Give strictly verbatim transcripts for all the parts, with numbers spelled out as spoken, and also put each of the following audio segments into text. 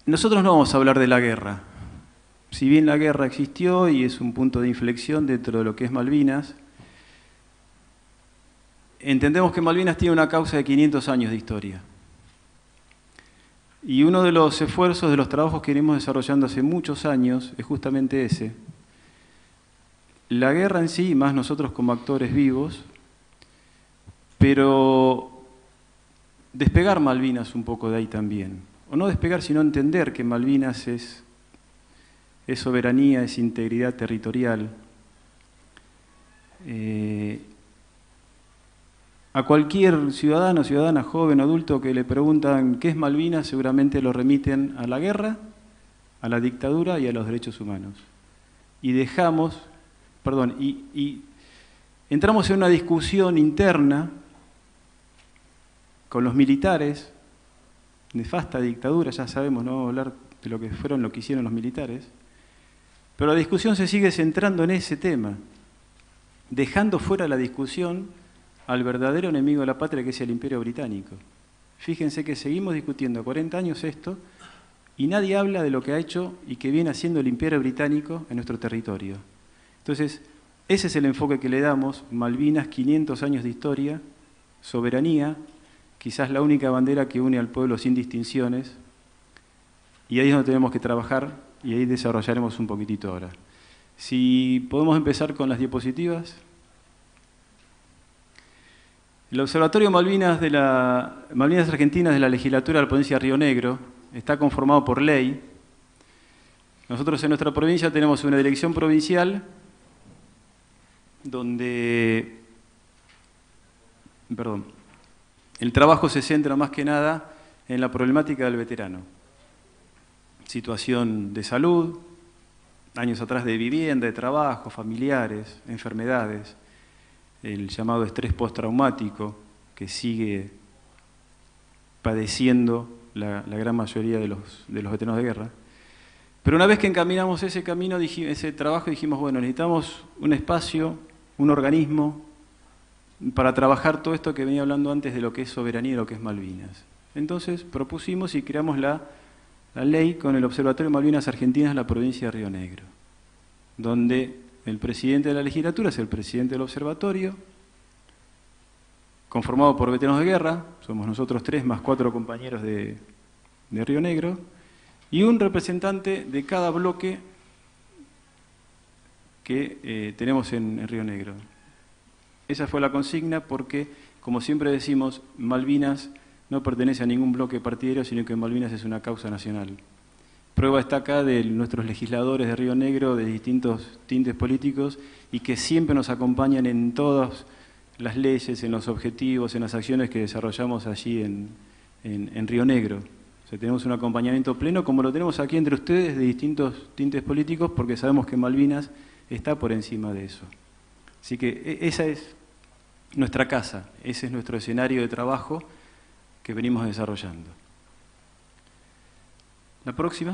nosotros no vamos a hablar de la guerra. Si bien la guerra existió y es un punto de inflexión dentro de lo que es Malvinas, entendemos que Malvinas tiene una causa de quinientos años de historia. Y uno de los esfuerzos, de los trabajos que venimos desarrollando hace muchos años, es justamente ese. La guerra en sí, más nosotros como actores vivos, pero despegar Malvinas un poco de ahí también. O no despegar, sino entender que Malvinas es, es soberanía, es integridad territorial. Eh, A cualquier ciudadano, ciudadana, joven, adulto que le preguntan qué es Malvinas, seguramente lo remiten a la guerra, a la dictadura y a los derechos humanos. Y dejamos, perdón, y, y entramos en una discusión interna con los militares, nefasta dictadura, ya sabemos, no vamos a hablar de lo que fueron, lo que hicieron los militares, pero la discusión se sigue centrando en ese tema, dejando fuera la discusión al verdadero enemigo de la patria, que es el Imperio Británico. Fíjense que seguimos discutiendo cuarenta años esto y nadie habla de lo que ha hecho y que viene haciendo el Imperio Británico en nuestro territorio. Entonces, ese es el enfoque que le damos: Malvinas, quinientos años de historia, soberanía, quizás la única bandera que une al pueblo sin distinciones, y ahí es donde tenemos que trabajar y ahí desarrollaremos un poquitito ahora. Si podemos empezar con las diapositivas. El Observatorio Malvinas, de la, Malvinas Argentinas de la Legislatura de la Provincia de Río Negro está conformado por ley. Nosotros en nuestra provincia tenemos una dirección provincial donde, perdón, el trabajo se centra más que nada en la problemática del veterano. Situación de salud, años atrás de vivienda, de trabajo, familiares, enfermedades, el llamado estrés postraumático que sigue padeciendo la, la gran mayoría de los, de los veteranos de guerra. Pero una vez que encaminamos ese camino, ese trabajo, dijimos, bueno, necesitamos un espacio, un organismo para trabajar todo esto que venía hablando antes de lo que es soberanía y lo que es Malvinas. Entonces propusimos y creamos la, la ley con el Observatorio Malvinas Argentinas de la provincia de Río Negro, donde el presidente de la legislatura es el presidente del observatorio, conformado por veteranos de guerra, somos nosotros tres más cuatro compañeros de, de Río Negro, y un representante de cada bloque que eh, tenemos en, en Río Negro. Esa fue la consigna porque, como siempre decimos, Malvinas no pertenece a ningún bloque partidario, sino que Malvinas es una causa nacional. Prueba está acá de nuestros legisladores de Río Negro, de distintos tintes políticos, y que siempre nos acompañan en todas las leyes, en los objetivos, en las acciones que desarrollamos allí en, en, en Río Negro. O sea, tenemos un acompañamiento pleno, como lo tenemos aquí entre ustedes, de distintos tintes políticos, porque sabemos que Malvinas está por encima de eso. Así que esa es nuestra casa, ese es nuestro escenario de trabajo que venimos desarrollando. La próxima.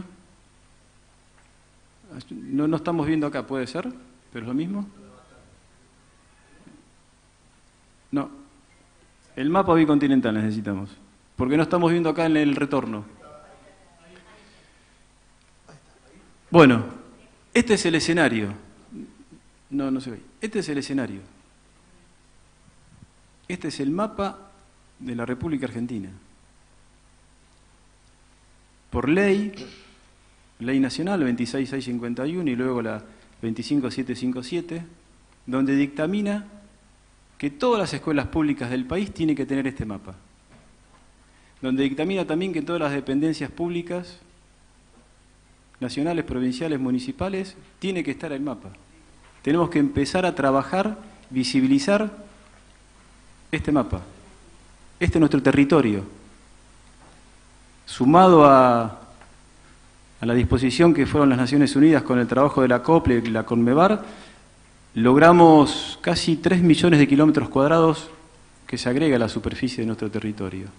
No, no estamos viendo acá, puede ser, pero es lo mismo. No. El mapa bicontinental necesitamos, porque no estamos viendo acá en el retorno. Bueno, este es el escenario. No, no se ve. Este es el escenario. Este es el mapa de la República Argentina. Por ley, ley nacional veintiséis mil seiscientos cincuenta y uno y luego la veinticinco mil setecientos cincuenta y siete, donde dictamina que todas las escuelas públicas del país tienen que tener este mapa. Donde dictamina también que todas las dependencias públicas, nacionales, provinciales, municipales, tiene que estar el mapa. Tenemos que empezar a trabajar, visibilizar este mapa. Este es nuestro territorio. Sumado a, a la disposición que fueron las Naciones Unidas con el trabajo de la COPLE y la CONMEBAR, logramos casi tres millones de kilómetros cuadrados que se agrega a la superficie de nuestro territorio.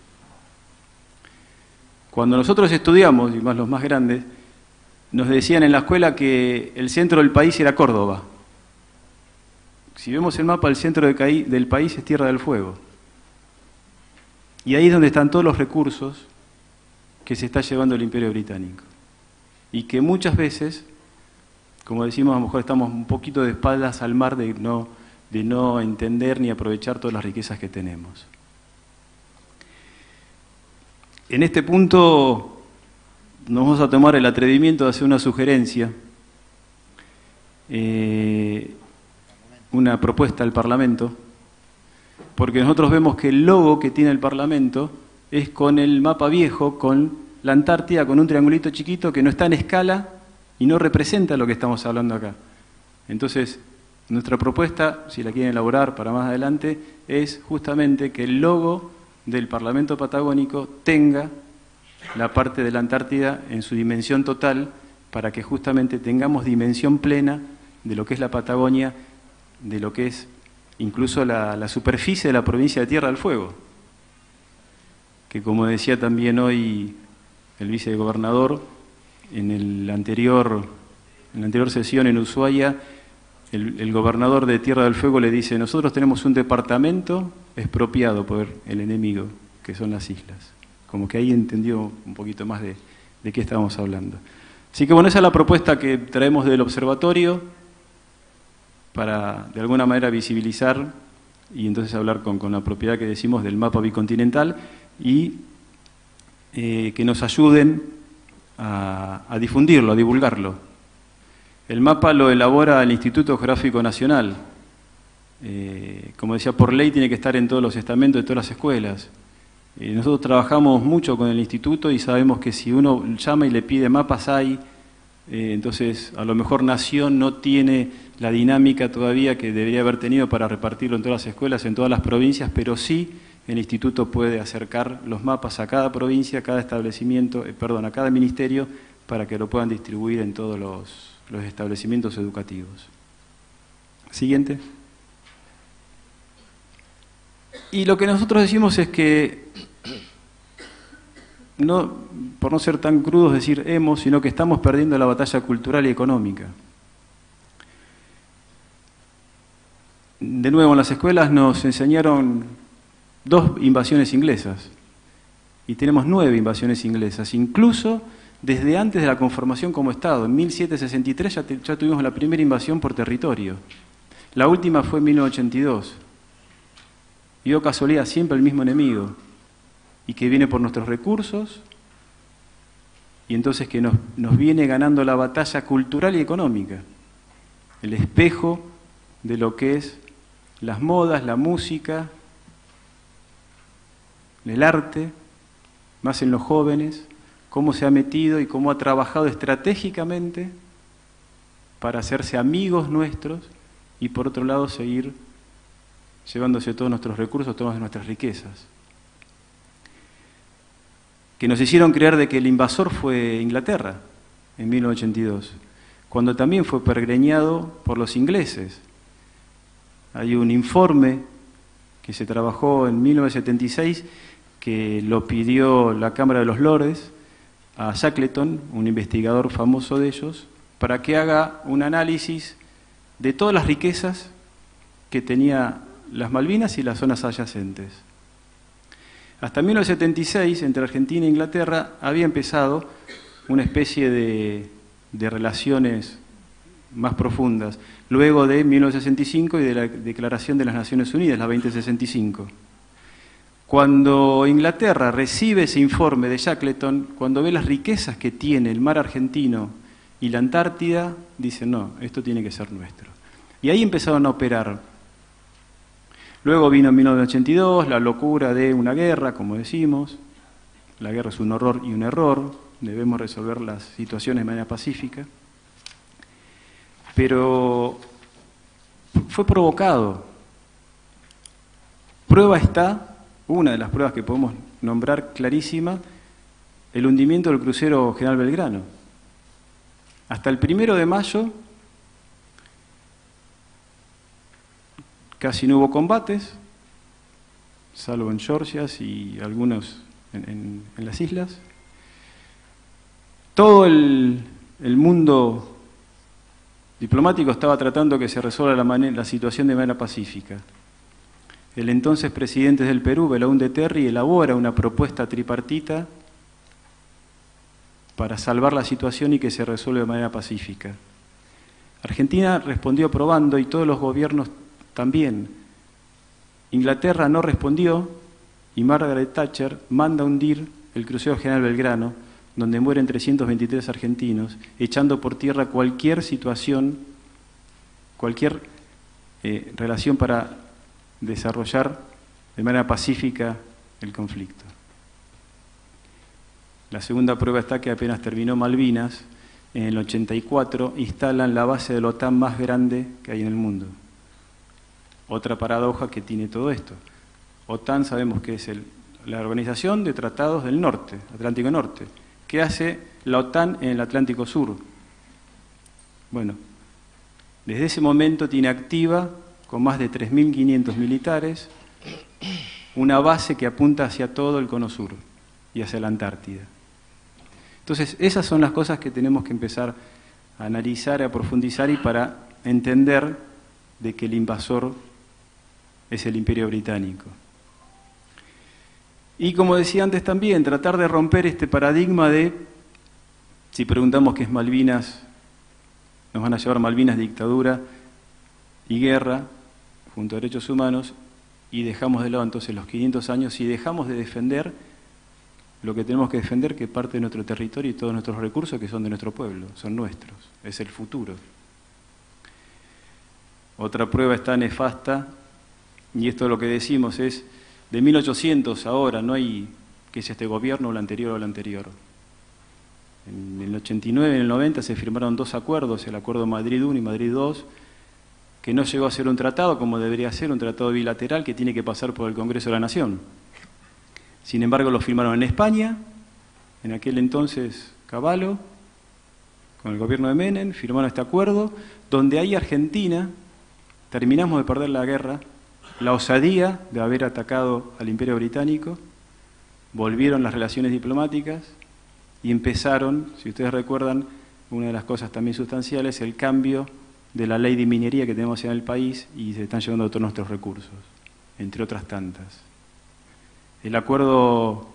Cuando nosotros estudiamos, y más los más grandes, nos decían en la escuela que el centro del país era Córdoba. Si vemos el mapa, el centro del país es Tierra del Fuego. Y ahí es donde están todos los recursos que se está llevando el Imperio Británico. Y que muchas veces, como decimos, a lo mejor estamos un poquito de espaldas al mar de no, de no entender ni aprovechar todas las riquezas que tenemos. En este punto nos vamos a tomar el atrevimiento de hacer una sugerencia, eh, una propuesta al Parlamento, porque nosotros vemos que el logo que tiene el Parlamento es con el mapa viejo, con la Antártida, con un triangulito chiquito que no está en escala y no representa lo que estamos hablando acá. Entonces, nuestra propuesta, si la quieren elaborar para más adelante, es justamente que el logo del Parlamento Patagónico tenga la parte de la Antártida en su dimensión total, para que justamente tengamos dimensión plena de lo que es la Patagonia, de lo que es incluso la, la superficie de la provincia de Tierra del Fuego, que como decía también hoy el vicegobernador, en, el anterior, en la anterior sesión en Ushuaia, el, el gobernador de Tierra del Fuego le dice: nosotros tenemos un departamento expropiado por el enemigo, que son las islas. Como que ahí entendió un poquito más de, de qué estábamos hablando. Así que bueno, esa es la propuesta que traemos del observatorio, para de alguna manera visibilizar y entonces hablar con, con la propiedad que decimos del mapa bicontinental y eh, que nos ayuden a, a difundirlo, a divulgarlo. El mapa lo elabora el Instituto Geográfico Nacional. Eh, como decía, por ley tiene que estar en todos los estamentos de todas las escuelas. Eh, nosotros trabajamos mucho con el instituto y sabemos que si uno llama y le pide mapas hay, eh, entonces a lo mejor Nación no tiene la dinámica todavía que debería haber tenido para repartirlo en todas las escuelas, en todas las provincias, pero sí el instituto puede acercar los mapas a cada provincia, a cada establecimiento, eh, perdón, a cada ministerio, para que lo puedan distribuir en todos los, los establecimientos educativos. Siguiente. Y lo que nosotros decimos es que, no, por no ser tan crudos decir hemos, sino que estamos perdiendo la batalla cultural y económica. De nuevo, en las escuelas nos enseñaron dos invasiones inglesas, y tenemos nueve invasiones inglesas, incluso desde antes de la conformación como Estado. En mil setecientos sesenta y tres ya, te, ya tuvimos la primera invasión por territorio. La última fue en mil novecientos ochenta y dos. Y dio casualidad siempre el mismo enemigo, y que viene por nuestros recursos, y entonces que nos, nos viene ganando la batalla cultural y económica, el espejo de lo que es las modas, la música, el arte, más en los jóvenes, cómo se ha metido y cómo ha trabajado estratégicamente para hacerse amigos nuestros y por otro lado seguir llevándose todos nuestros recursos, todas nuestras riquezas. Que nos hicieron creer de que el invasor fue Inglaterra en mil novecientos ochenta y dos, cuando también fue pergreñado por los ingleses. Hay un informe que se trabajó en mil novecientos setenta y seis que lo pidió la Cámara de los Lores a Shackleton, un investigador famoso de ellos, para que haga un análisis de todas las riquezas que tenía las Malvinas y las zonas adyacentes. Hasta mil novecientos setenta y seis, entre Argentina e Inglaterra, había empezado una especie de, de relaciones más profundas, luego de mil novecientos sesenta y cinco y de la Declaración de las Naciones Unidas, la veinte sesenta y cinco. Cuando Inglaterra recibe ese informe de Shackleton, cuando ve las riquezas que tiene el mar argentino y la Antártida, dice, no, esto tiene que ser nuestro. Y ahí empezaron a operar. Luego vino en mil novecientos ochenta y dos la locura de una guerra, como decimos. La guerra es un horror y un error, debemos resolver las situaciones de manera pacífica. Pero fue provocado. Prueba está, una de las pruebas que podemos nombrar clarísima, el hundimiento del crucero General Belgrano. Hasta el primero de mayo casi no hubo combates, salvo en Georgia y algunos en, en, en las islas. Todo el, el mundo diplomático estaba tratando que se resuelva la, manera, la situación de manera pacífica. El entonces presidente del Perú, Belaúnde Terry, elabora una propuesta tripartita para salvar la situación y que se resuelva de manera pacífica. Argentina respondió aprobando y todos los gobiernos también. Inglaterra no respondió y Margaret Thatcher manda hundir el crucero General Belgrano, donde mueren trescientos veintitrés argentinos, echando por tierra cualquier situación, cualquier eh, relación para desarrollar de manera pacífica el conflicto. La segunda prueba está que apenas terminó Malvinas, en el ochenta y cuatro instalan la base de la OTAN más grande que hay en el mundo. Otra paradoja que tiene todo esto. OTAN sabemos que es el, la Organización de Tratados del Norte, Atlántico Norte. ¿Qué hace la OTAN en el Atlántico Sur? Bueno, desde ese momento tiene activa, con más de tres mil quinientos militares, una base que apunta hacia todo el cono sur y hacia la Antártida. Entonces, esas son las cosas que tenemos que empezar a analizar, a profundizar y para entender de que el invasor es el Imperio Británico. Y como decía antes también, tratar de romper este paradigma de, si preguntamos qué es Malvinas, nos van a llevar Malvinas dictadura y guerra, junto a derechos humanos, y dejamos de lado entonces los quinientos años y dejamos de defender lo que tenemos que defender, que parte de nuestro territorio y todos nuestros recursos que son de nuestro pueblo, son nuestros, es el futuro. Otra prueba está nefasta, y esto es lo que decimos, es de mil ochocientos ahora, no hay que es este gobierno o el anterior o el anterior. En el ochenta y nueve, en el noventa se firmaron dos acuerdos, el acuerdo Madrid uno y Madrid dos, que no llegó a ser un tratado como debería ser, un tratado bilateral que tiene que pasar por el Congreso de la Nación. Sin embargo, lo firmaron en España, en aquel entonces Cavallo, con el gobierno de Menem, firmaron este acuerdo, donde ahí Argentina, terminamos de perder la guerra, la osadía de haber atacado al Imperio Británico, volvieron las relaciones diplomáticas y empezaron, si ustedes recuerdan, una de las cosas también sustanciales, el cambio de la ley de minería que tenemos en el país y se están llevando todos nuestros recursos, entre otras tantas. El acuerdo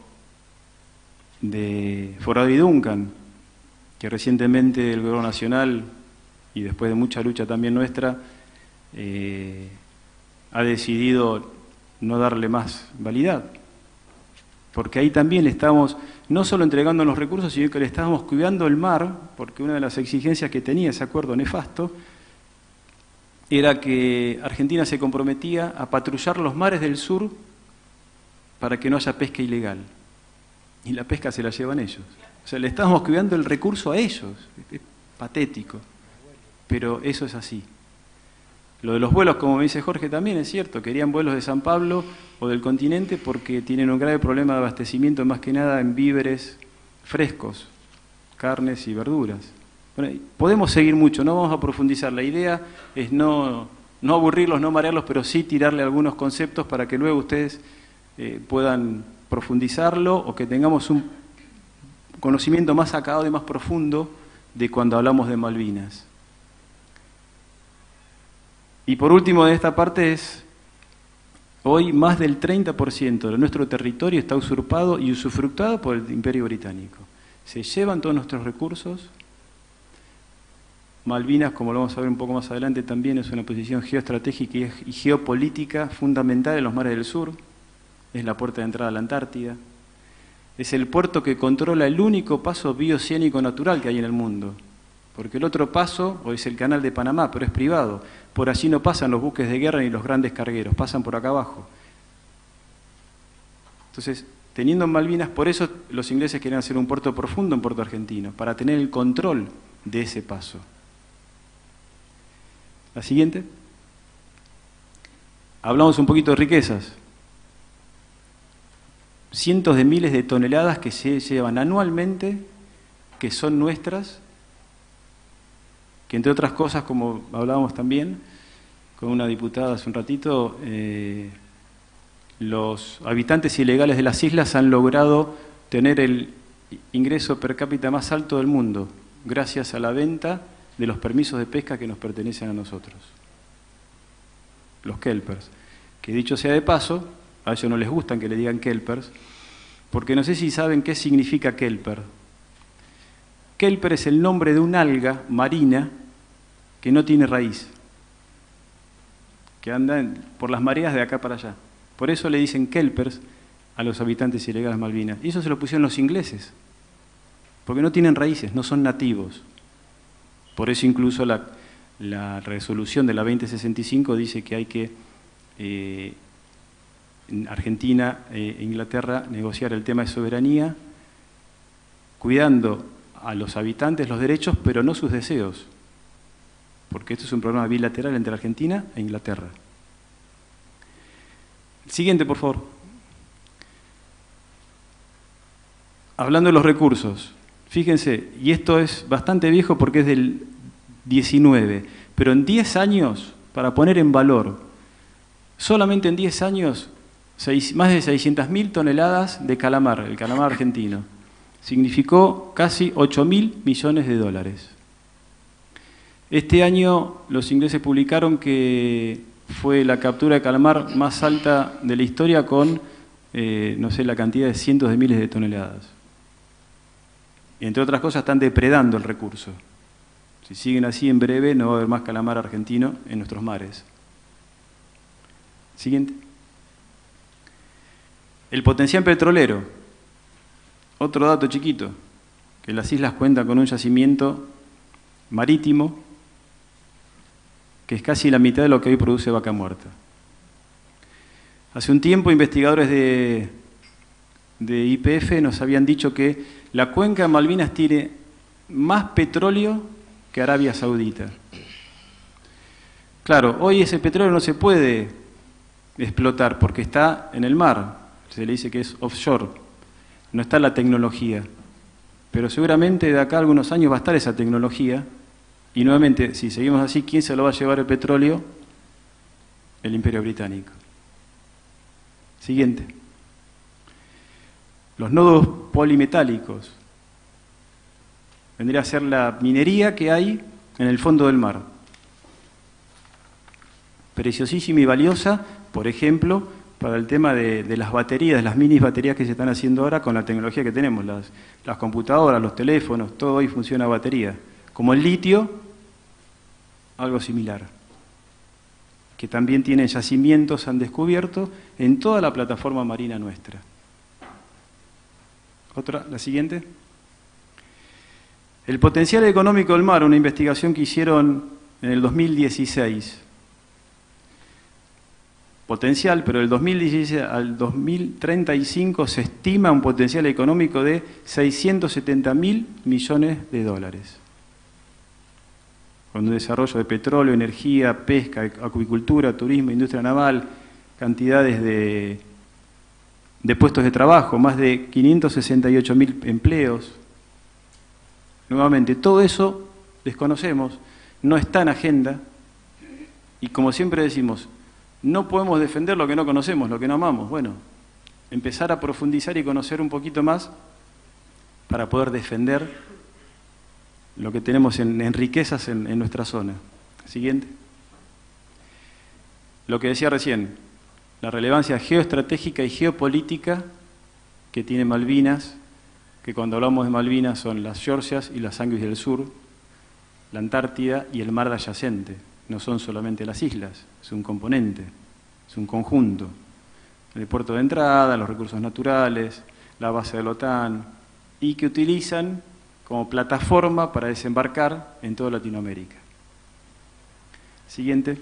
de Forado y Duncan, que recientemente el Gobierno Nacional, y después de mucha lucha también nuestra, eh, ha decidido no darle más validad. Porque ahí también le estamos no solo entregando los recursos, sino que le estábamos cuidando el mar, porque una de las exigencias que tenía ese acuerdo nefasto era que Argentina se comprometía a patrullar los mares del sur para que no haya pesca ilegal. Y la pesca se la llevan ellos. O sea, le estamos cuidando el recurso a ellos. Es patético. Pero eso es así. Lo de los vuelos, como me dice Jorge, también es cierto. Querían vuelos de San Pablo o del continente porque tienen un grave problema de abastecimiento, más que nada en víveres frescos, carnes y verduras. Bueno, podemos seguir mucho, no vamos a profundizar. La idea es no, no aburrirlos, no marearlos, pero sí tirarle algunos conceptos para que luego ustedes Eh, puedan profundizarlo o que tengamos un conocimiento más acabado y más profundo de cuando hablamos de Malvinas. Y por último de esta parte es, hoy más del treinta por ciento de nuestro territorio está usurpado y usufructuado por el Imperio Británico. Se llevan todos nuestros recursos. Malvinas, como lo vamos a ver un poco más adelante, también es una posición geoestratégica y geopolítica fundamental en los mares del sur. Es la puerta de entrada a la Antártida. Es el puerto que controla el único paso bioceánico natural que hay en el mundo. Porque el otro paso o es el canal de Panamá, pero es privado. Por allí no pasan los buques de guerra ni los grandes cargueros, pasan por acá abajo. Entonces, teniendo en Malvinas, por eso los ingleses querían hacer un puerto profundo en Puerto Argentino, para tener el control de ese paso. La siguiente. Hablamos un poquito de riquezas. Cientos de miles de toneladas que se llevan anualmente, que son nuestras, que entre otras cosas, como hablábamos también con una diputada hace un ratito, eh, los habitantes ilegales de las islas han logrado tener el ingreso per cápita más alto del mundo, gracias a la venta de los permisos de pesca que nos pertenecen a nosotros. Los kelpers, que dicho sea de paso, a ellos no les gustan que le digan kelpers, porque no sé si saben qué significa kelper. kelper es el nombre de una alga marina que no tiene raíz, que anda en, por las mareas de acá para allá. Por eso le dicen kelpers a los habitantes ilegales de Malvinas. Y eso se lo pusieron los ingleses, porque no tienen raíces, no son nativos. Por eso incluso la, la resolución de la veinte sesenta y cinco dice que hay que, eh, en Argentina e Inglaterra, negociar el tema de soberanía, cuidando a los habitantes los derechos, pero no sus deseos, porque esto es un problema bilateral entre Argentina e Inglaterra. Siguiente, por favor. Hablando de los recursos, fíjense, y esto es bastante viejo porque es del diecinueve, pero en diez años, para poner en valor, solamente en diez años, seis, más de seiscientas mil toneladas de calamar, el calamar argentino. Significó casi ocho mil millones de dólares. Este año los ingleses publicaron que fue la captura de calamar más alta de la historia con, eh, no sé, la cantidad de cientos de miles de toneladas. Y entre otras cosas están depredando el recurso. Si siguen así, en breve no va a haber más calamar argentino en nuestros mares. Siguiente. El potencial petrolero. Otro dato chiquito, que las islas cuentan con un yacimiento marítimo que es casi la mitad de lo que hoy produce Vaca Muerta. Hace un tiempo investigadores de, de Y P F nos habían dicho que la cuenca de Malvinas tiene más petróleo que Arabia Saudita. Claro, hoy ese petróleo no se puede explotar porque está en el mar, se le dice que es offshore, no está la tecnología, pero seguramente de acá a algunos años va a estar esa tecnología. Y nuevamente, si seguimos así, ¿quién se lo va a llevar el petróleo? El Imperio Británico. Siguiente. Los nodos polimetálicos. Vendría a ser la minería que hay en el fondo del mar. Preciosísima y valiosa, por ejemplo, para el tema de, de las baterías, las mini baterías que se están haciendo ahora con la tecnología que tenemos, las, las computadoras, los teléfonos, todo hoy funciona a batería. Como el litio, algo similar, que también tienen yacimientos, han descubierto en toda la plataforma marina nuestra. Otra, la siguiente. El potencial económico del mar, una investigación que hicieron en el dos mil dieciséis. Potencial, pero del dos mil dieciséis al dos mil treinta y cinco se estima un potencial económico de seiscientos setenta mil millones de dólares. Con un desarrollo de petróleo, energía, pesca, acuicultura, turismo, industria naval, cantidades de, de puestos de trabajo, más de quinientos sesenta y ocho mil empleos. Nuevamente, todo eso desconocemos, no está en agenda, y como siempre decimos, no podemos defender lo que no conocemos, lo que no amamos. Bueno, empezar a profundizar y conocer un poquito más para poder defender lo que tenemos en, en riquezas en, en nuestra zona. Siguiente. Lo que decía recién, la relevancia geoestratégica y geopolítica que tiene Malvinas, que cuando hablamos de Malvinas son las Georgias y las Sandwich del Sur, la Antártida y el mar adyacente. No son solamente las islas, es un componente, es un conjunto. El puerto de entrada, los recursos naturales, la base de la OTAN, y que utilizan como plataforma para desembarcar en toda Latinoamérica. Siguiente.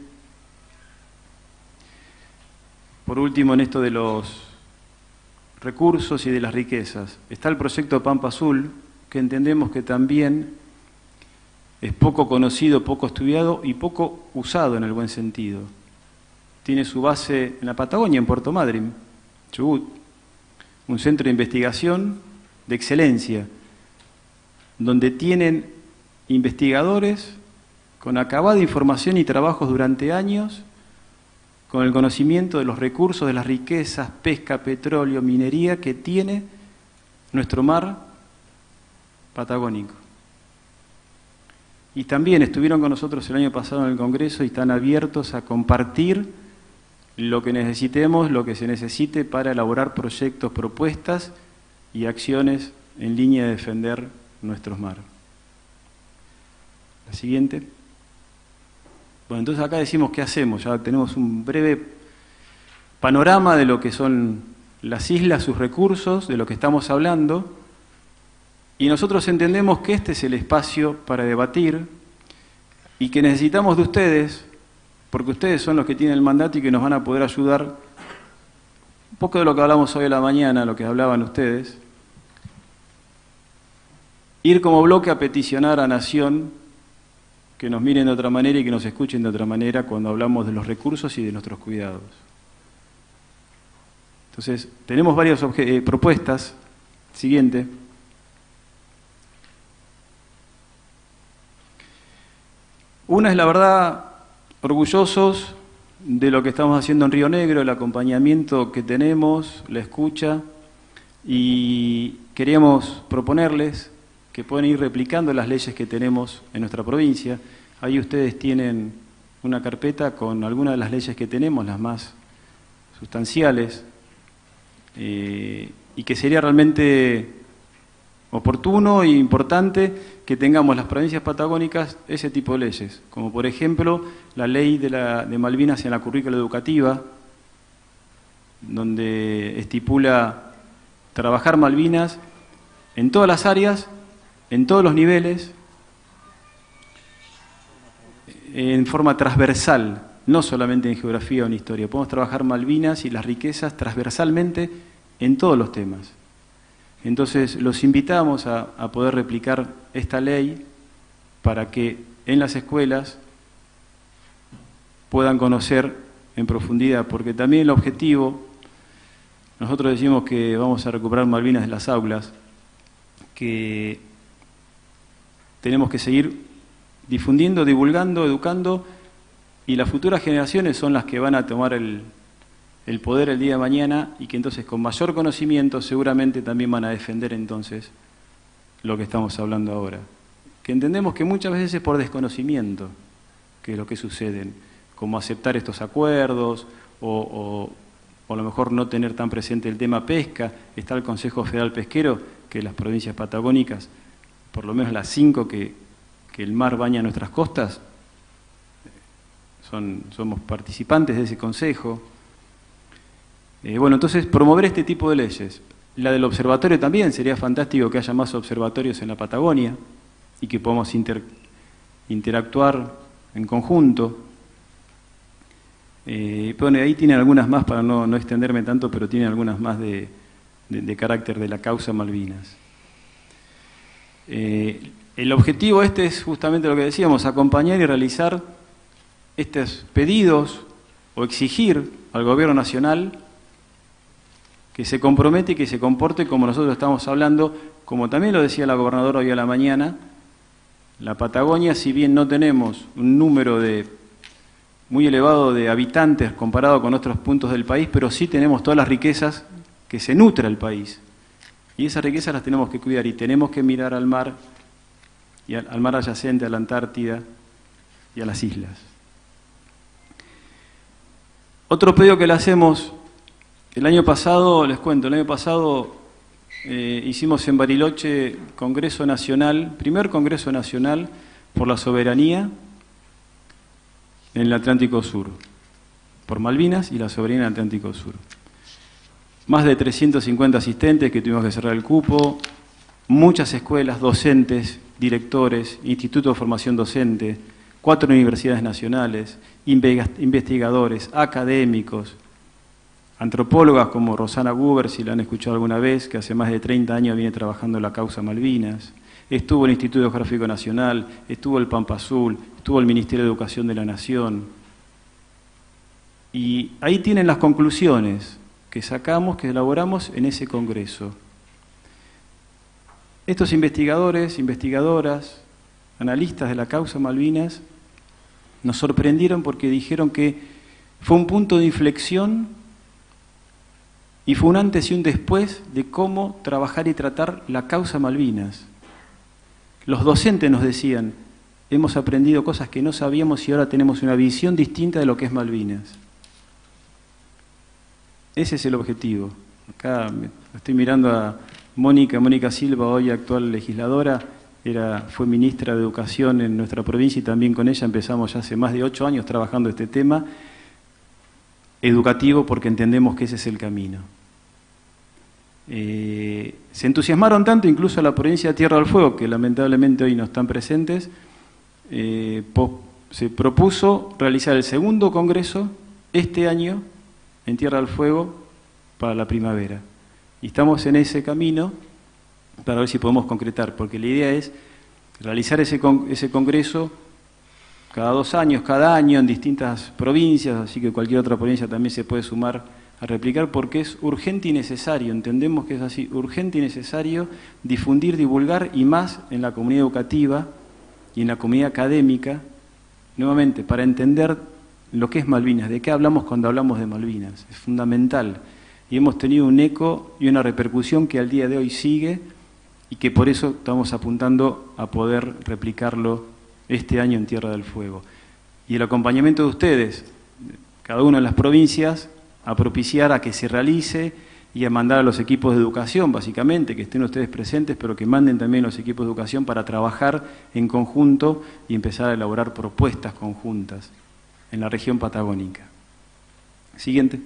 Por último, en esto de los recursos y de las riquezas, está el proyecto Pampa Azul, que entendemos que también es poco conocido, poco estudiado y poco usado en el buen sentido. Tiene su base en la Patagonia, en Puerto Madryn, Chubut, un centro de investigación de excelencia, donde tienen investigadores con acabada información y trabajos durante años, con el conocimiento de los recursos, de las riquezas, pesca, petróleo, minería que tiene nuestro mar patagónico. Y también estuvieron con nosotros el año pasado en el Congreso y están abiertos a compartir lo que necesitemos, lo que se necesite para elaborar proyectos, propuestas y acciones en línea de defender nuestros mares. La siguiente. Bueno, entonces acá decimos qué hacemos. Ya tenemos un breve panorama de lo que son las islas, sus recursos, de lo que estamos hablando. Y nosotros entendemos que este es el espacio para debatir y que necesitamos de ustedes, porque ustedes son los que tienen el mandato y que nos van a poder ayudar. Un poco de lo que hablamos hoy a la mañana, lo que hablaban ustedes. Ir como bloque a peticionar a Nación que nos miren de otra manera y que nos escuchen de otra manera cuando hablamos de los recursos y de nuestros cuidados. Entonces, tenemos varias eh, propuestas. Siguiente. Una es, la verdad, orgullosos de lo que estamos haciendo en Río Negro, el acompañamiento que tenemos, la escucha, y queríamos proponerles que pueden ir replicando las leyes que tenemos en nuestra provincia. Ahí ustedes tienen una carpeta con algunas de las leyes que tenemos, las más sustanciales, eh, y que sería realmente oportuno e importante que tengamos las provincias patagónicas ese tipo de leyes, como por ejemplo la ley de, la, de Malvinas en la currícula educativa, donde estipula trabajar Malvinas en todas las áreas, en todos los niveles, en forma transversal, no solamente en geografía o en historia. Podemos trabajar Malvinas y las riquezas transversalmente en todos los temas. Entonces, los invitamos a, a poder replicar esta ley para que en las escuelas puedan conocer en profundidad, porque también el objetivo, nosotros decimos que vamos a recuperar Malvinas de las aulas, que tenemos que seguir difundiendo, divulgando, educando, y las futuras generaciones son las que van a tomar el, el poder el día de mañana, y que entonces con mayor conocimiento seguramente también van a defender entonces lo que estamos hablando ahora. Que entendemos que muchas veces es por desconocimiento que es lo que sucede, como aceptar estos acuerdos o, o, o a lo mejor no tener tan presente el tema pesca. Está el Consejo Federal Pesquero, que las provincias patagónicas, por lo menos las cinco que, que el mar baña nuestras costas, son, somos participantes de ese consejo. Eh, bueno, entonces promover este tipo de leyes. La del observatorio también, sería fantástico que haya más observatorios en la Patagonia y que podamos inter, interactuar en conjunto. Eh, bueno, ahí tienen algunas más para no, no extenderme tanto, pero tienen algunas más de, de, de carácter de la causa Malvinas. Eh, el objetivo este es justamente lo que decíamos, acompañar y realizar estos pedidos o exigir al gobierno nacional que se compromete y que se comporte como nosotros estamos hablando, como también lo decía la gobernadora hoy a la mañana. La Patagonia, si bien no tenemos un número de muy elevado de habitantes comparado con otros puntos del país, pero sí tenemos todas las riquezas que se nutre el país. Y esas riquezas las tenemos que cuidar y tenemos que mirar al mar, y al, al mar adyacente, a la Antártida y a las islas. Otro pedido que le hacemos, el año pasado, les cuento, el año pasado eh, hicimos en Bariloche Congreso Nacional, primer Congreso Nacional por la Soberanía en el Atlántico Sur, por Malvinas y la soberanía en el Atlántico Sur. Más de trescientos cincuenta asistentes que tuvimos que cerrar el cupo, muchas escuelas, docentes, directores, institutos de formación docente, cuatro universidades nacionales, investigadores, académicos, antropólogas como Rosana Guber, si la han escuchado alguna vez, que hace más de treinta años viene trabajando en la causa Malvinas. Estuvo el Instituto Geográfico Nacional, estuvo el Pampa Azul, estuvo el Ministerio de Educación de la Nación. Y ahí tienen las conclusiones que sacamos, que elaboramos en ese congreso. Estos investigadores, investigadoras, analistas de la causa Malvinas, nos sorprendieron porque dijeron que fue un punto de inflexión y fue un antes y un después de cómo trabajar y tratar la causa Malvinas. Los docentes nos decían, hemos aprendido cosas que no sabíamos y ahora tenemos una visión distinta de lo que es Malvinas. Ese es el objetivo. Acá estoy mirando a Mónica, Mónica Silva, hoy actual legisladora, era, fue ministra de Educación en nuestra provincia y también con ella empezamos ya hace más de ocho años trabajando este tema educativo porque entendemos que ese es el camino. Eh, se entusiasmaron tanto incluso la provincia de Tierra del Fuego, que lamentablemente hoy no están presentes, eh, se propuso realizar el segundo congreso este año en Tierra del Fuego para la primavera. Y estamos en ese camino para ver si podemos concretar, porque la idea es realizar ese, con, ese congreso cada dos años, cada año en distintas provincias, así que cualquier otra provincia también se puede sumar a replicar, porque es urgente y necesario, entendemos que es así, urgente y necesario difundir, divulgar, y más en la comunidad educativa y en la comunidad académica, nuevamente, para entender lo que es Malvinas, de qué hablamos cuando hablamos de Malvinas, es fundamental. Y hemos tenido un eco y una repercusión que al día de hoy sigue y que por eso estamos apuntando a poder replicarlo este año en Tierra del Fuego. Y el acompañamiento de ustedes, cada una de las provincias, a propiciar a que se realice y a mandar a los equipos de educación, básicamente, que estén ustedes presentes, pero que manden también los equipos de educación para trabajar en conjunto y empezar a elaborar propuestas conjuntas en la región patagónica. Siguiente.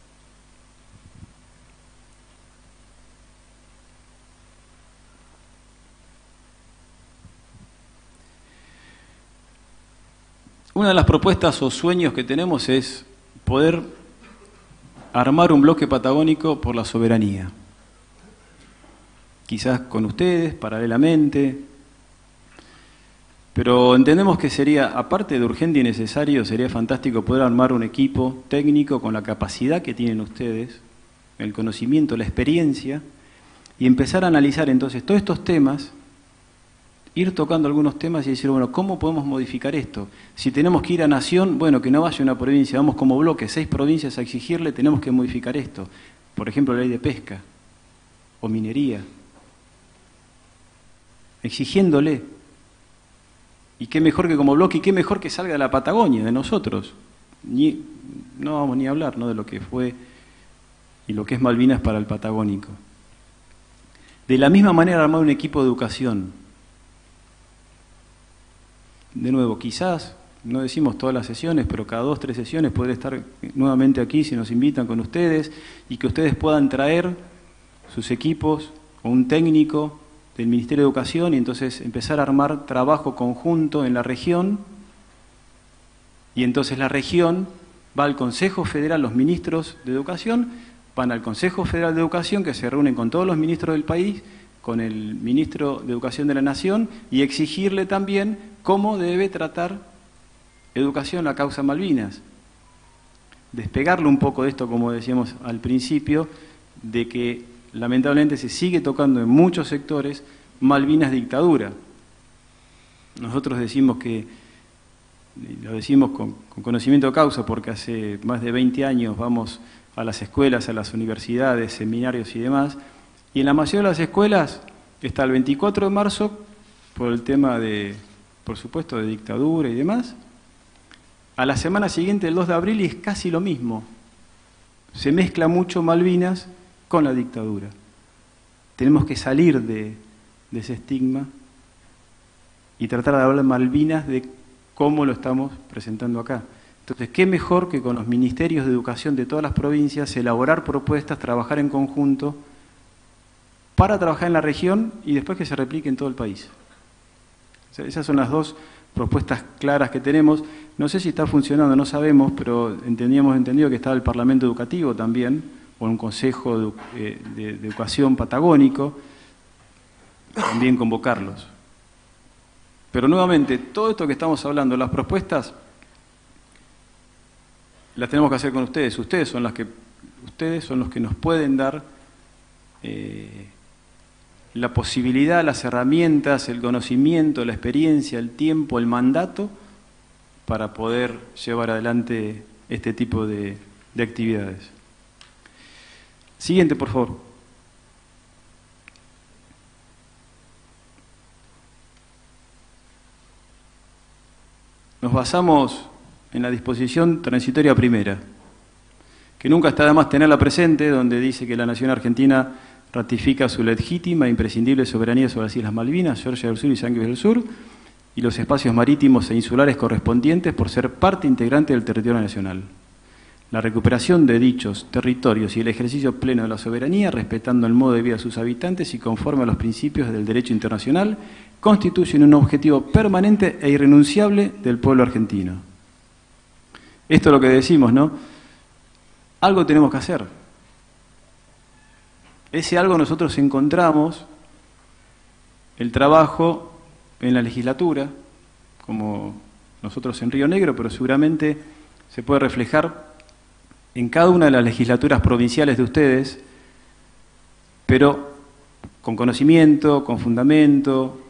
Una de las propuestas o sueños que tenemos es poder armar un bloque patagónico por la soberanía. Quizás con ustedes, paralelamente, pero entendemos que sería, aparte de urgente y necesario, sería fantástico poder armar un equipo técnico con la capacidad que tienen ustedes, el conocimiento, la experiencia, y empezar a analizar entonces todos estos temas, ir tocando algunos temas y decir, bueno, ¿cómo podemos modificar esto? Si tenemos que ir a nación, bueno, que no vaya una provincia, vamos como bloque, seis provincias a exigirle, tenemos que modificar esto. Por ejemplo, la ley de pesca o minería. Exigiéndole. Y qué mejor que como bloque, y qué mejor que salga de la Patagonia, de nosotros. Ni, no vamos ni a hablar, ¿no?, de lo que fue y lo que es Malvinas para el patagónico. De la misma manera, armar un equipo de educación. De nuevo, quizás, no decimos todas las sesiones, pero cada dos, tres sesiones poder estar nuevamente aquí si nos invitan con ustedes y que ustedes puedan traer sus equipos o un técnico del Ministerio de Educación y entonces empezar a armar trabajo conjunto en la región y entonces la región va al Consejo Federal, los ministros de Educación van al Consejo Federal de Educación que se reúnen con todos los ministros del país, con el Ministro de Educación de la Nación y exigirle también cómo debe tratar educación la causa Malvinas. Despegarlo un poco de esto, como decíamos al principio, de que lamentablemente se sigue tocando en muchos sectores Malvinas dictadura. Nosotros decimos que, lo decimos con, con conocimiento de causa, porque hace más de veinte años vamos a las escuelas, a las universidades, seminarios y demás, y en la mayoría de las escuelas está el veinticuatro de marzo por el tema de, por supuesto, de dictadura y demás. A la semana siguiente, el dos de abril, y es casi lo mismo. Se mezcla mucho Malvinas con la dictadura. Tenemos que salir de, de ese estigma y tratar de hablar de Malvinas de cómo lo estamos presentando acá. Entonces, ¿qué mejor que con los ministerios de educación de todas las provincias elaborar propuestas, trabajar en conjunto para trabajar en la región y después que se replique en todo el país? O sea, esas son las dos propuestas claras que tenemos. No sé si está funcionando, no sabemos, pero entendíamos entendido que estaba el Parlamento Educativo también, o un Consejo de, eh, de, de Educación Patagónico, también convocarlos. Pero nuevamente, todo esto que estamos hablando, las propuestas, las tenemos que hacer con ustedes. Ustedes son, las que, ustedes son los que nos pueden dar eh, la posibilidad, las herramientas, el conocimiento, la experiencia, el tiempo, el mandato para poder llevar adelante este tipo de, de actividades. Siguiente, por favor. Nos basamos en la disposición transitoria primera, que nunca está de más tenerla presente, donde dice que la Nación Argentina ratifica su legítima e imprescindible soberanía sobre las Islas Malvinas, Georgia del Sur y San Luis del Sur, y los espacios marítimos e insulares correspondientes por ser parte integrante del territorio nacional. La recuperación de dichos territorios y el ejercicio pleno de la soberanía, respetando el modo de vida de sus habitantes y conforme a los principios del derecho internacional, constituyen un objetivo permanente e irrenunciable del pueblo argentino. Esto es lo que decimos, ¿no? Algo tenemos que hacer. Ese algo nosotros encontramos el trabajo en la legislatura, como nosotros en Río Negro, pero seguramente se puede reflejar en cada una de las legislaturas provinciales de ustedes, pero con conocimiento, con fundamento,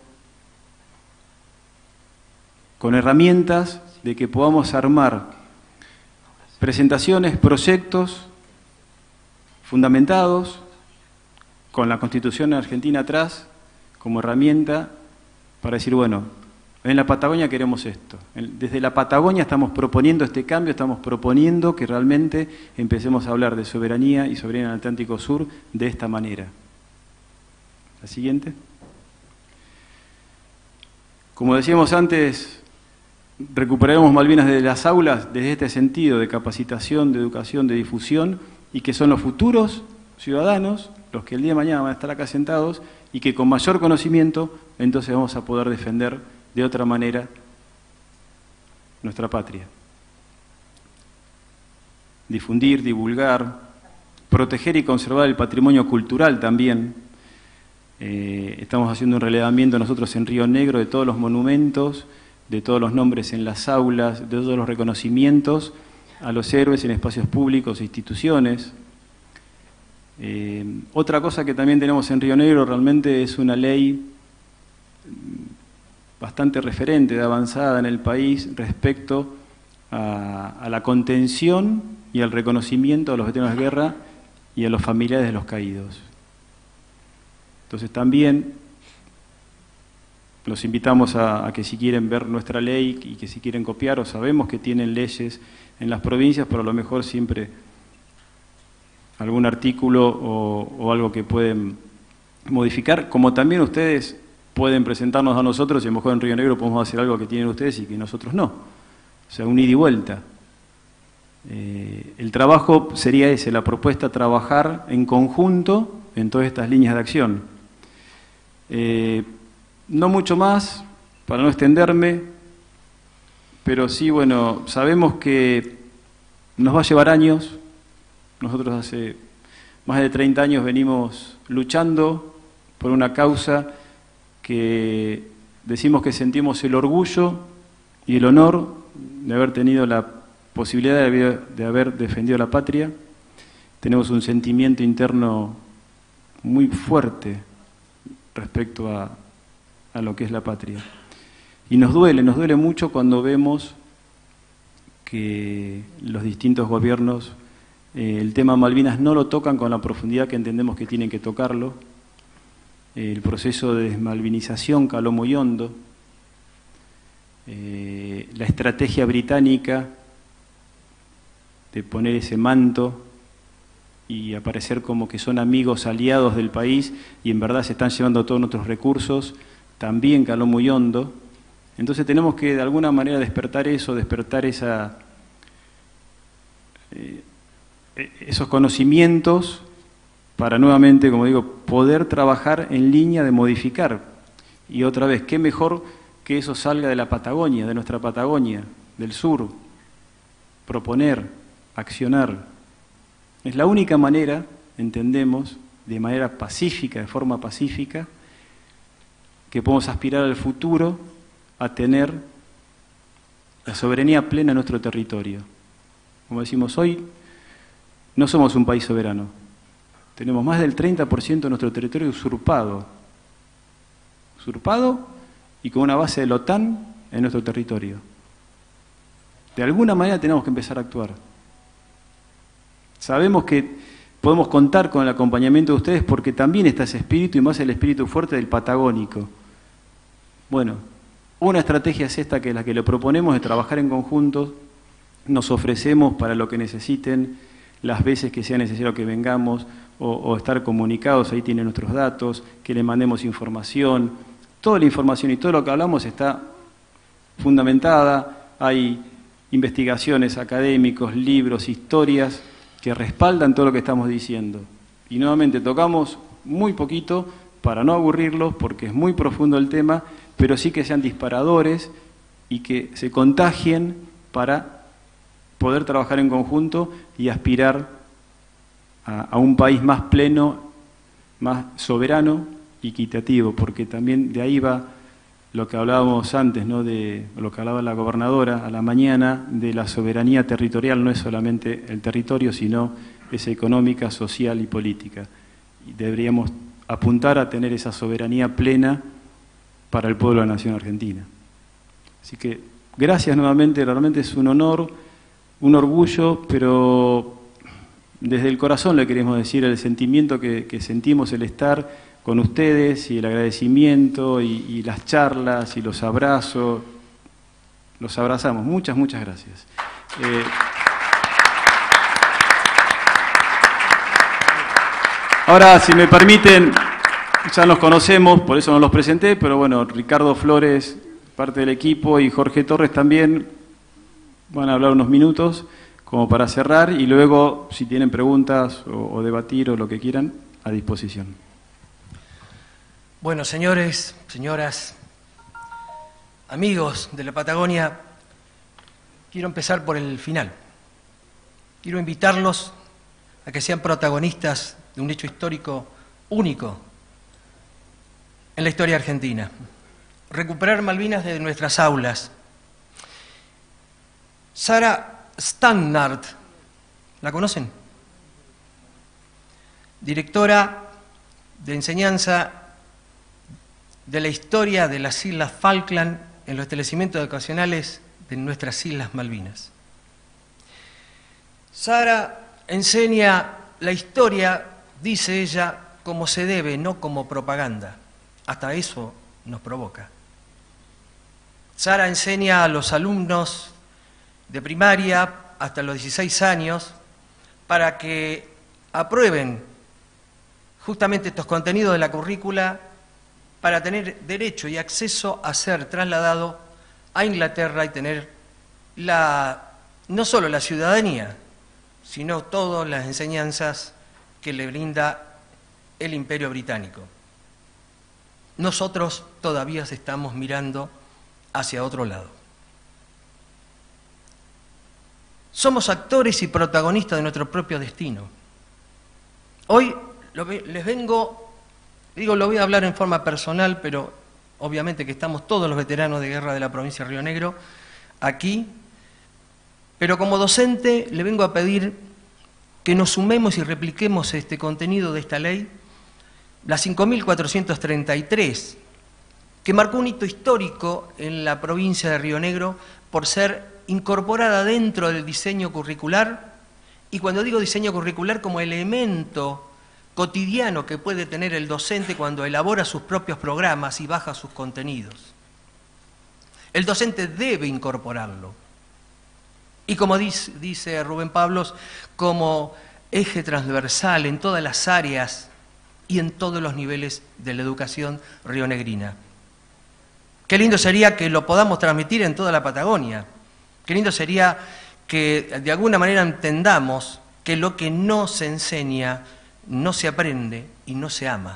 con herramientas de que podamos armar presentaciones, proyectos fundamentados, con la Constitución argentina atrás, como herramienta para decir, bueno, en la Patagonia queremos esto. Desde la Patagonia estamos proponiendo este cambio, estamos proponiendo que realmente empecemos a hablar de soberanía y soberanía en el Atlántico Sur de esta manera. La siguiente. Como decíamos antes, recuperaremos Malvinas desde las aulas, desde este sentido de capacitación, de educación, de difusión, y que son los futuros ciudadanos los que el día de mañana van a estar acá sentados y que con mayor conocimiento entonces vamos a poder defender de otra manera nuestra patria. Difundir, divulgar, proteger y conservar el patrimonio cultural también. Eh, estamos haciendo un relevamiento nosotros en Río Negro de todos los monumentos, de todos los nombres en las aulas, de todos los reconocimientos a los héroes en espacios públicos e instituciones. Eh, otra cosa que también tenemos en Río Negro realmente es una ley bastante referente, de avanzada en el país respecto a, a la contención y al reconocimiento a los veteranos de guerra y a los familiares de los caídos. Entonces también los invitamos a, a que si quieren ver nuestra ley y que si quieren copiar, o sabemos que tienen leyes en las provincias, pero a lo mejor siempre algún artículo o, o algo que pueden modificar, como también ustedes pueden presentarnos a nosotros y a lo mejor en Río Negro podemos hacer algo que tienen ustedes y que nosotros no. O sea, un ida y vuelta. Eh, el trabajo sería ese, la propuesta, trabajar en conjunto en todas estas líneas de acción. Eh, no mucho más, para no extenderme, pero sí, bueno, sabemos que nos va a llevar años. Nosotros hace más de treinta años venimos luchando por una causa que decimos que sentimos el orgullo y el honor de haber tenido la posibilidad de haber, de haber defendido la patria. Tenemos un sentimiento interno muy fuerte respecto a, a lo que es la patria. Y nos duele, nos duele mucho cuando vemos que los distintos gobiernos eh, el tema Malvinas no lo tocan con la profundidad que entendemos que tienen que tocarlo. El proceso de desmalvinización caló muy hondo. Eh, la estrategia británica de poner ese manto y aparecer como que son amigos, aliados del país, y en verdad se están llevando todos nuestros recursos, también caló muy hondo. Entonces tenemos que de alguna manera despertar eso, despertar esa, eh, esos conocimientos para nuevamente, como digo, poder trabajar en línea de modificar. Y otra vez, qué mejor que eso salga de la Patagonia, de nuestra Patagonia, del sur. Proponer, accionar. Es la única manera, entendemos, de manera pacífica, de forma pacífica, que podemos aspirar al futuro a tener la soberanía plena en nuestro territorio. Como decimos hoy, no somos un país soberano. Tenemos más del treinta por ciento de nuestro territorio usurpado. Usurpado y con una base de la OTAN en nuestro territorio. De alguna manera tenemos que empezar a actuar. Sabemos que podemos contar con el acompañamiento de ustedes porque también está ese espíritu y más el espíritu fuerte del patagónico. Bueno, una estrategia es esta, que es la que le proponemos, de trabajar en conjunto. Nos ofrecemos para lo que necesiten, las veces que sea necesario que vengamos, o, o estar comunicados, ahí tienen nuestros datos, que le mandemos información. Toda la información y todo lo que hablamos está fundamentada, hay investigaciones, académicos, libros, historias que respaldan todo lo que estamos diciendo. Y nuevamente tocamos muy poquito para no aburrirlos, porque es muy profundo el tema, pero sí que sean disparadores y que se contagien para poder trabajar en conjunto y aspirar a, a un país más pleno, más soberano y equitativo, porque también de ahí va lo que hablábamos antes, ¿no? De lo que hablaba la gobernadora a la mañana, de la soberanía territorial. No es solamente el territorio, sino es económica, social y política. Y deberíamos apuntar a tener esa soberanía plena para el pueblo de la nación argentina. Así que gracias nuevamente, realmente es un honor, un orgullo, pero desde el corazón le queremos decir el sentimiento que, que sentimos el estar con ustedes y el agradecimiento y, y las charlas y los abrazos. Los abrazamos. Muchas, muchas gracias. Eh, ahora, si me permiten, ya nos conocemos, por eso no los presenté, pero bueno, Ricardo Flores, parte del equipo, y Jorge Torres también van a hablar unos minutos como para cerrar, y luego, si tienen preguntas o, o debatir o lo que quieran, a disposición. Bueno, señores, señoras, amigos de la Patagonia, quiero empezar por el final. Quiero invitarlos a que sean protagonistas de un hecho histórico único en la historia argentina. Recuperar Malvinas de nuestras aulas. Sara Stannard, ¿la conocen? Directora de enseñanza de la historia de las Islas Falkland en los establecimientos educacionales de nuestras Islas Malvinas. Sara enseña la historia, dice ella, como se debe, no como propaganda. Hasta eso nos provoca. Sara enseña a los alumnos de primaria hasta los dieciséis años para que aprueben justamente estos contenidos de la currícula para tener derecho y acceso a ser trasladado a Inglaterra y tener la, no solo la ciudadanía, sino todas las enseñanzas que le brinda el Imperio Británico. Nosotros todavía estamos mirando hacia otro lado. Somos actores y protagonistas de nuestro propio destino. Hoy lo, les vengo, digo, lo voy a hablar en forma personal, pero obviamente que estamos todos los veteranos de guerra de la provincia de Río Negro aquí, pero como docente le vengo a pedir que nos sumemos y repliquemos este contenido de esta ley, la cinco mil cuatrocientos treinta y tres, que marcó un hito histórico en la provincia de Río Negro por ser incorporada dentro del diseño curricular, y cuando digo diseño curricular como elemento cotidiano que puede tener el docente cuando elabora sus propios programas y baja sus contenidos. El docente debe incorporarlo. Y como dice, dice Rubén Pablos, como eje transversal en todas las áreas y en todos los niveles de la educación rionegrina. Qué lindo sería que lo podamos transmitir en toda la Patagonia. Qué lindo sería que de alguna manera entendamos que lo que no se enseña no se aprende y no se ama.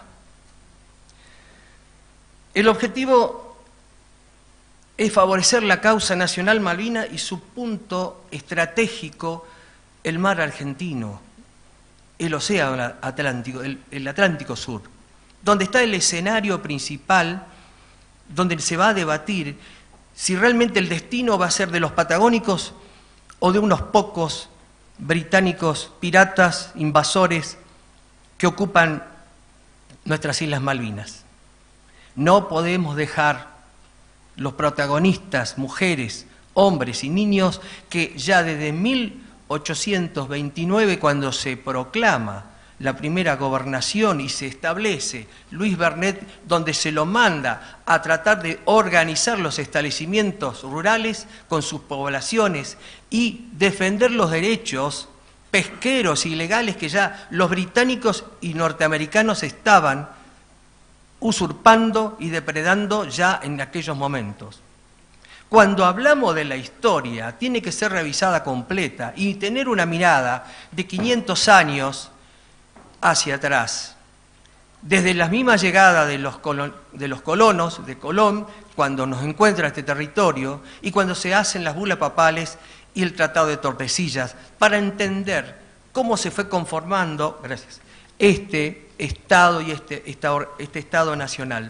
El objetivo es favorecer la causa nacional malvina y su punto estratégico, el mar argentino, el océano Atlántico, el, el Atlántico Sur, donde está el escenario principal, donde se va a debatir si realmente el destino va a ser de los patagónicos o de unos pocos británicos piratas, invasores, que ocupan nuestras Islas Malvinas. No podemos dejar los protagonistas, mujeres, hombres y niños, que ya desde mil ochocientos veintinueve, cuando se proclama la primera gobernación y se establece Luis Bernet, donde se lo manda a tratar de organizar los establecimientos rurales con sus poblaciones y defender los derechos, pesqueros ilegales que ya los británicos y norteamericanos estaban usurpando y depredando ya en aquellos momentos. Cuando hablamos de la historia, tiene que ser revisada completa y tener una mirada de quinientos años hacia atrás. Desde la misma llegada de los, colon, de los colonos, de Colón, cuando nos encuentra este territorio, y cuando se hacen las bulas papales y el Tratado de Tordesillas, para entender cómo se fue conformando, gracias, este Estado y este, esta, este Estado nacional.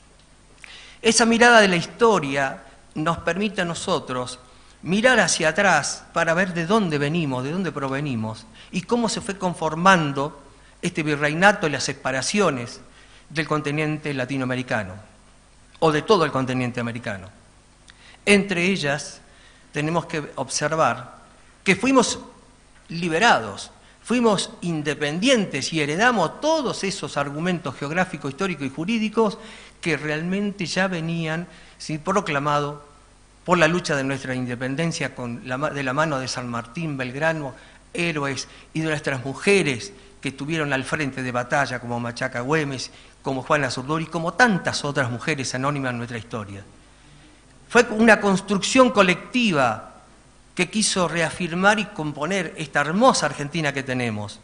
Esa mirada de la historia nos permite a nosotros mirar hacia atrás para ver de dónde venimos, de dónde provenimos, y cómo se fue conformando este virreinato y las separaciones del continente latinoamericano, o de todo el continente americano. Entre ellas, tenemos que observar que fuimos liberados, fuimos independientes y heredamos todos esos argumentos geográficos, históricos y jurídicos que realmente ya venían, ¿sí?, proclamados por la lucha de nuestra independencia con la, de la mano de San Martín, Belgrano, héroes, y de nuestras mujeres que estuvieron al frente de batalla, como Machaca Güemes, como Juana Zurduy, como tantas otras mujeres anónimas en nuestra historia. Fue una construcción colectiva que quiso reafirmar y componer esta hermosa Argentina que tenemos.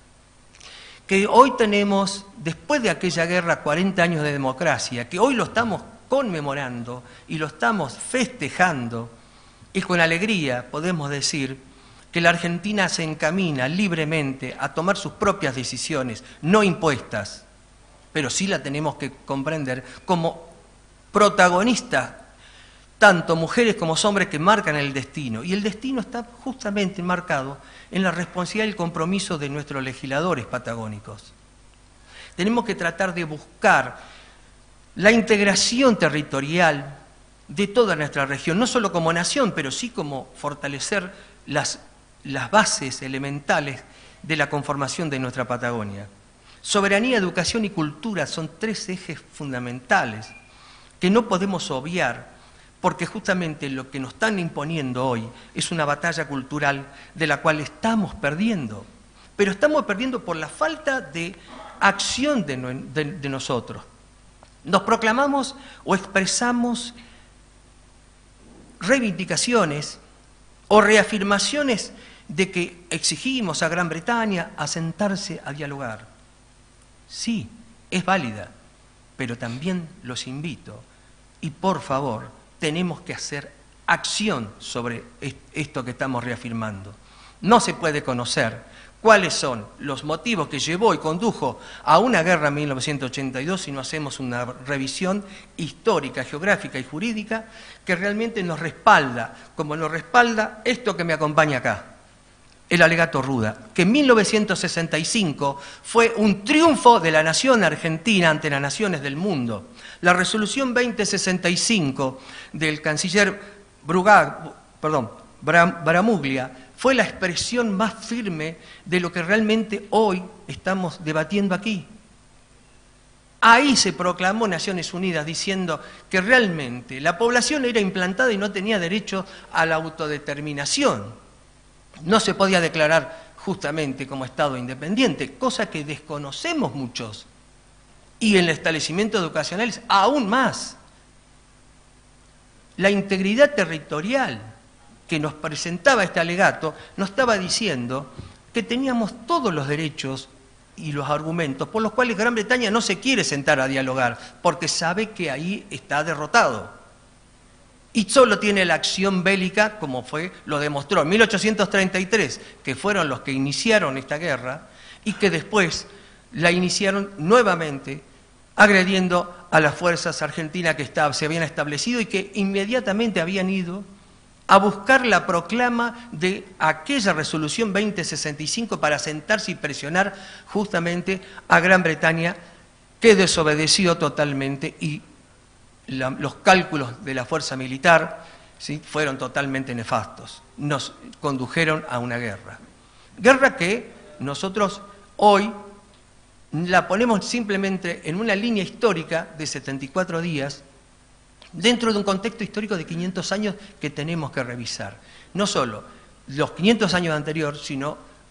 Que hoy tenemos, después de aquella guerra, cuarenta años de democracia, que hoy lo estamos conmemorando y lo estamos festejando, y con alegría podemos decir que la Argentina se encamina libremente a tomar sus propias decisiones, no impuestas, pero sí la tenemos que comprender como protagonistas, tanto mujeres como hombres que marcan el destino. Y el destino está justamente marcado en la responsabilidad y el compromiso de nuestros legisladores patagónicos. Tenemos que tratar de buscar la integración territorial de toda nuestra región, no solo como nación, pero sí como fortalecer las, las bases elementales de la conformación de nuestra Patagonia. Soberanía, educación y cultura son tres ejes fundamentales que no podemos obviar, porque justamente lo que nos están imponiendo hoy es una batalla cultural de la cual estamos perdiendo, pero estamos perdiendo por la falta de acción de, de, de nosotros. Nos proclamamos o expresamos reivindicaciones o reafirmaciones de que exigimos a Gran Bretaña a sentarse a dialogar. Sí, es válida, pero también los invito y por favor tenemos que hacer acción sobre esto que estamos reafirmando. No se puede conocer cuáles son los motivos que llevó y condujo a una guerra en mil novecientos ochenta y dos si no hacemos una revisión histórica, geográfica y jurídica que realmente nos respalda, como nos respalda esto que me acompaña acá, el alegato Ruda, que en mil novecientos sesenta y cinco fue un triunfo de la nación argentina ante las naciones del mundo. La resolución veinte sesenta y cinco del canciller Brugag, perdón, Bram, Bramuglia fue la expresión más firme de lo que realmente hoy estamos debatiendo aquí. Ahí se proclamó Naciones Unidas diciendo que realmente la población era implantada y no tenía derecho a la autodeterminación. No se podía declarar justamente como Estado independiente, cosa que desconocemos muchos. Y en el establecimiento educacional aún más. La integridad territorial que nos presentaba este alegato nos estaba diciendo que teníamos todos los derechos y los argumentos por los cuales Gran Bretaña no se quiere sentar a dialogar, porque sabe que ahí está derrotado. Y solo tiene la acción bélica, como fue, lo demostró en mil ochocientos treinta y tres, que fueron los que iniciaron esta guerra, y que después la iniciaron nuevamente agrediendo a las fuerzas argentinas que estaba, se habían establecido y que inmediatamente habían ido a buscar la proclama de aquella resolución veinte sesenta y cinco para sentarse y presionar justamente a Gran Bretaña, que desobedeció totalmente y la, los cálculos de la fuerza militar, ¿sí?, fueron totalmente nefastos. Nos condujeron a una guerra. Guerra que nosotros hoy la ponemos simplemente en una línea histórica de setenta y cuatro días, dentro de un contexto histórico de quinientos años que tenemos que revisar. No solo los quinientos años anteriores, sino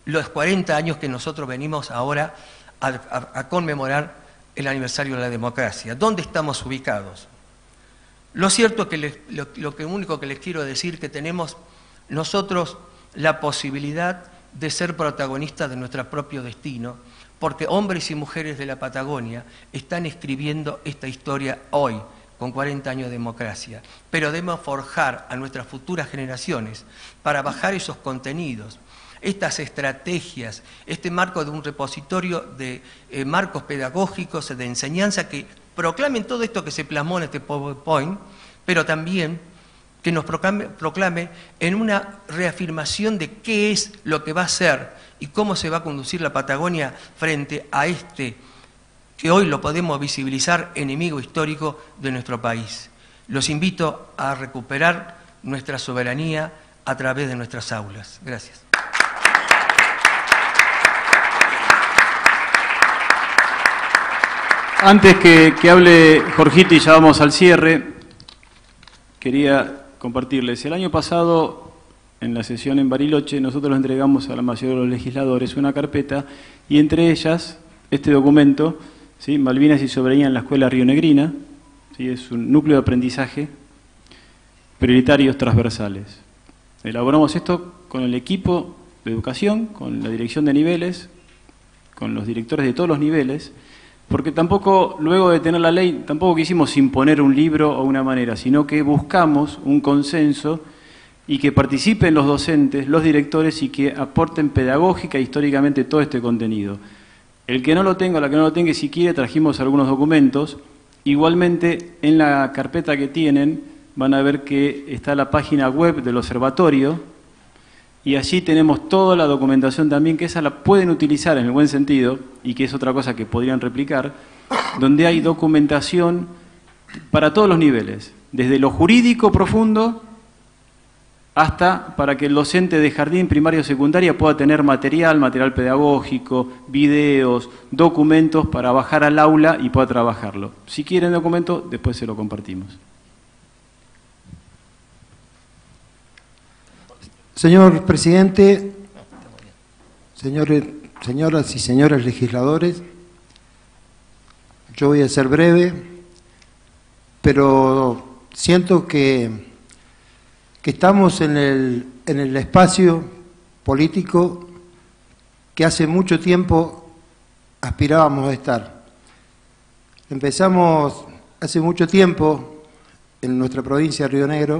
los cuarenta años que nosotros venimos ahora a, a, a conmemorar el aniversario de la democracia. ¿Dónde estamos ubicados? Lo cierto es que les, lo, lo que único que les quiero decir es que tenemos nosotros la posibilidad de ser protagonistas de nuestro propio destino, porque hombres y mujeres de la Patagonia están escribiendo esta historia hoy, con cuarenta años de democracia, pero debemos forjar a nuestras futuras generaciones para bajar esos contenidos, estas estrategias, este marco de un repositorio de eh, marcos pedagógicos, de enseñanza que proclamen todo esto que se plasmó en este PowerPoint, pero también que nos proclame, proclame en una reafirmación de qué es lo que va a ser y cómo se va a conducir la Patagonia frente a este, que hoy lo podemos visibilizar, enemigo histórico de nuestro país. Los invito a recuperar nuestra soberanía a través de nuestras aulas. Gracias. Antes que, que hable Jorgito y ya vamos al cierre, quería compartirles. El año pasado, en la sesión en Bariloche, nosotros le entregamos a la mayoría de los legisladores una carpeta y entre ellas este documento, ¿sí? Malvinas y soberanía en la Escuela Rionegrina, ¿sí? Es un núcleo de aprendizaje prioritarios transversales. Elaboramos esto con el equipo de educación, con la dirección de niveles, con los directores de todos los niveles, porque tampoco, luego de tener la ley, tampoco quisimos imponer un libro o una manera, sino que buscamos un consenso y que participen los docentes, los directores y que aporten pedagógica e históricamente todo este contenido. El que no lo tenga, la que no lo tenga, si quiere, trajimos algunos documentos. Igualmente, en la carpeta que tienen, van a ver que está la página web del observatorio, y allí tenemos toda la documentación también, que esa la pueden utilizar en el buen sentido, y que es otra cosa que podrían replicar, donde hay documentación para todos los niveles, desde lo jurídico profundo hasta para que el docente de jardín, primaria o secundaria pueda tener material, material pedagógico, videos, documentos para bajar al aula y pueda trabajarlo. Si quieren documento, después se lo compartimos. Señor presidente, señores, señoras y señores legisladores, yo voy a ser breve, pero siento que, que estamos en el, en el espacio político que hace mucho tiempo aspirábamos a estar. Empezamos hace mucho tiempo en nuestra provincia de Río Negro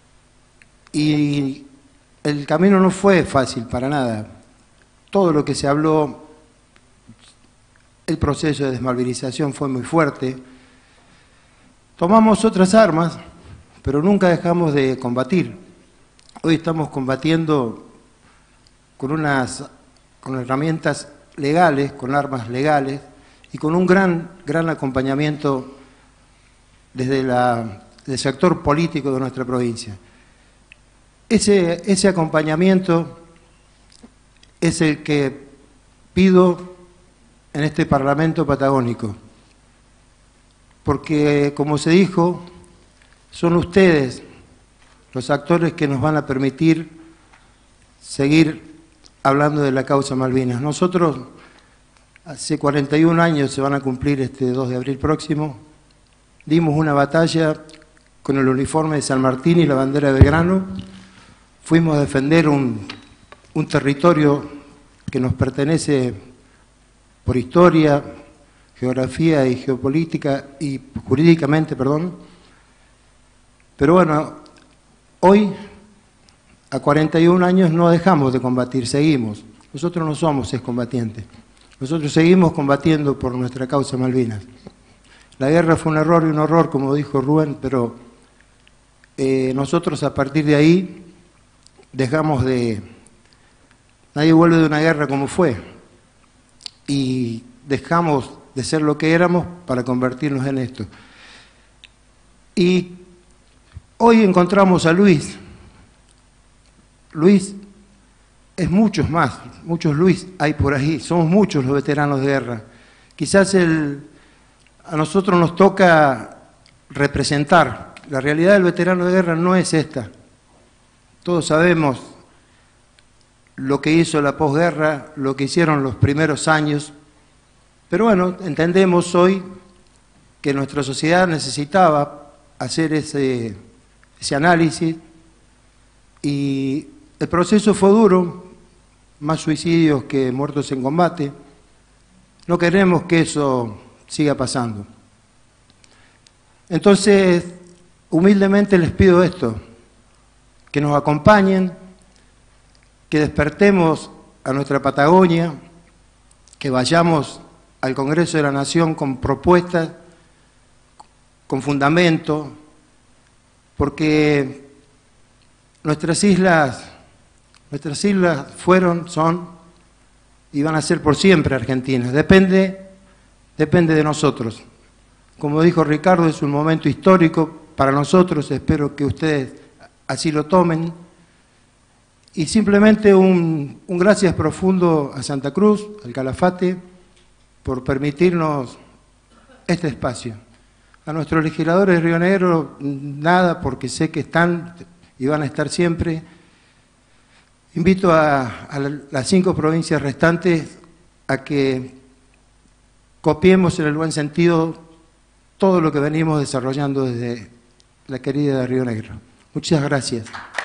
y el camino no fue fácil para nada. Todo lo que se habló, el proceso de desmalvinización fue muy fuerte. Tomamos otras armas, pero nunca dejamos de combatir. Hoy estamos combatiendo con unas con herramientas legales, con armas legales y con un gran, gran acompañamiento desde la, el sector político de nuestra provincia. Ese, ese acompañamiento es el que pido en este Parlamento patagónico, porque, como se dijo, son ustedes los actores que nos van a permitir seguir hablando de la causa Malvinas. Nosotros, hace cuarenta y un años, se van a cumplir este dos de abril próximo, dimos una batalla con el uniforme de San Martín y la bandera de Belgrano. Fuimos a defender un, un territorio que nos pertenece por historia, geografía y geopolítica y jurídicamente, perdón. Pero bueno, hoy, a cuarenta y un años, no dejamos de combatir, seguimos. Nosotros no somos excombatientes. Nosotros seguimos combatiendo por nuestra causa Malvinas. La guerra fue un error y un horror, como dijo Rubén, pero eh, nosotros a partir de ahí dejamos de... Nadie vuelve de una guerra como fue. Y dejamos de ser lo que éramos para convertirnos en esto. Y hoy encontramos a Luis. Luis es muchos más, muchos Luis hay por ahí, somos muchos los veteranos de guerra. Quizás el, a nosotros nos toca representar. La realidad del veterano de guerra no es esta. Todos sabemos lo que hizo la posguerra, lo que hicieron los primeros años. Pero bueno, entendemos hoy que nuestra sociedad necesitaba hacer ese, ese análisis, y el proceso fue duro, más suicidios que muertos en combate. No queremos que eso siga pasando. Entonces, humildemente les pido esto, que nos acompañen, que despertemos a nuestra Patagonia, que vayamos al Congreso de la Nación con propuestas, con fundamento, porque nuestras islas, nuestras islas fueron, son y van a ser por siempre argentinas. Depende, depende de nosotros. Como dijo Ricardo, es un momento histórico para nosotros, espero que ustedes así lo tomen. Y simplemente un, un gracias profundo a Santa Cruz, al Calafate, por permitirnos este espacio. A nuestros legisladores de Río Negro, nada, porque sé que están y van a estar siempre. Invito a, a las cinco provincias restantes a que copiemos en el buen sentido todo lo que venimos desarrollando desde la querida Río Negro. Muchas gracias.